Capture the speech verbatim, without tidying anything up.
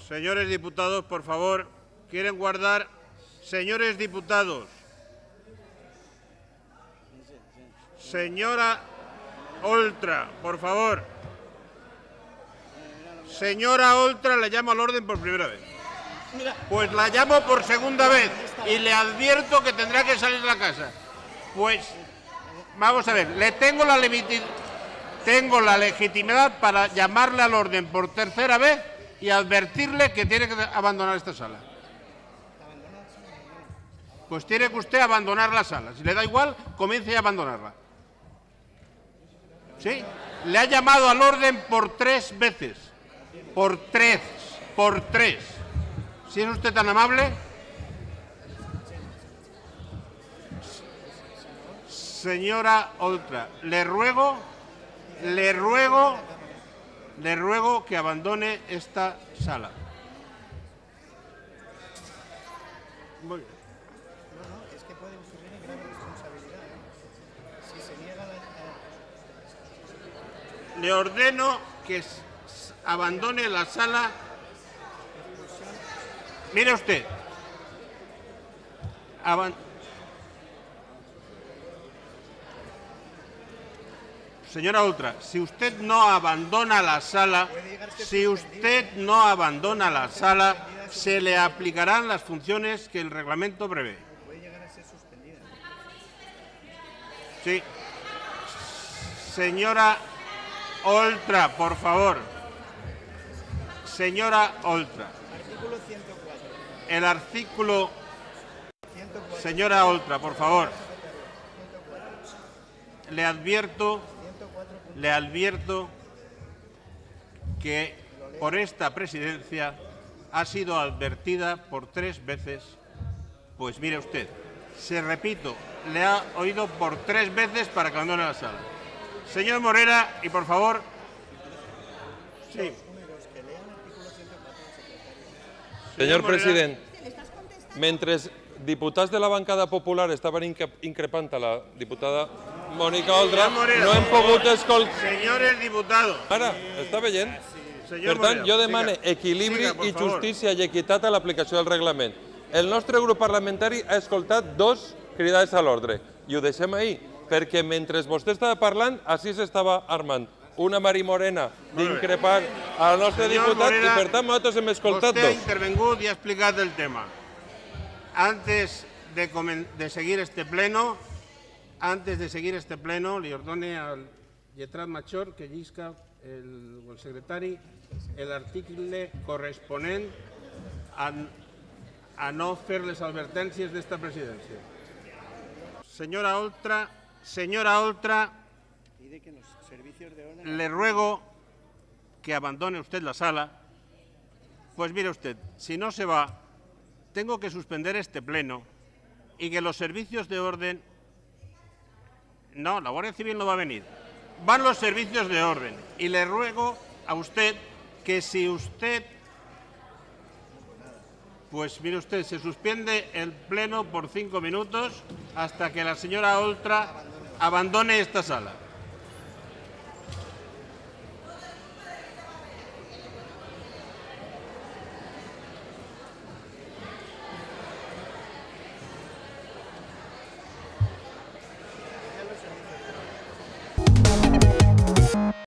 Señores diputados, por favor, ¿quieren guardar? Señores diputados. Señora Oltra, por favor. Señora Oltra, le llamo al orden por primera vez. Pues la llamo por segunda vez y le advierto que tendrá que salir de la casa. Pues, vamos a ver, le tengo la, tengo la legitimidad para llamarle al orden por tercera vez y advertirle que tiene que abandonar esta sala. Pues tiene que usted abandonar la sala. Si le da igual, comience a abandonarla. ¿Sí? Le ha llamado al orden por tres veces. Por tres. Por tres. Si es usted tan amable. Señora Oltra, le ruego, le ruego, le ruego que abandone esta sala. Muy bien. No, no, es que puede ocurrir grave responsabilidad. Si se niega la... Le ordeno que abandone la sala. Mire usted. Aban... Señora Oltra, si usted no abandona la sala, si usted no abandona la sala, se le aplicarán las funciones que el reglamento prevé. Puede llegar a ser suspendida. Sí. Señora Oltra, por favor. Señora Oltra. Artículo ciento cuatro. El artículo... ciento cuatro. Señora Oltra, por favor. Le advierto... Le advierto que por esta presidencia ha sido advertida por tres veces. Pues mire usted, se repito, le ha oído por tres veces para que abandone la sala. Señor Morera, y por favor... Sí. Senyor president, mentre diputats de la bancada popular estaven increpant a la diputada Mònica Oltra, no hem pogut escoltar... Senyores diputados... Ara, està veient? Senyor Per tant, Morera, jo demane siga, equilibri siga, por i favor. justícia i equitat a l'aplicació del reglament. El nostre grup parlamentari ha escoltat dos cridades a l'ordre i ho deixem ahir, perquè mentre vostè estava parlant, així s'estava armant una Mari Morena d'increpar al nostre Senyor diputat i Morera, per tant nosaltres hem escoltat Usted ha dos. intervengut y ha explicado el tema. Antes de, de seguir este pleno, antes de seguir este pleno, li ordone al lletrat major que llisca el, el secretari l'article corresponent a, a no fer les advertències d'esta presidència. Señora Oltra, señora Oltra, le ruego que abandone usted la sala. Pues mire usted, si no se va, tengo que suspender este pleno y que los servicios de orden... No, la Guardia Civil no va a venir. Van los servicios de orden. Y le ruego a usted que si usted... Pues mire usted, se suspende el pleno por cinco minutos hasta que la señora Oltra abandone esta sala.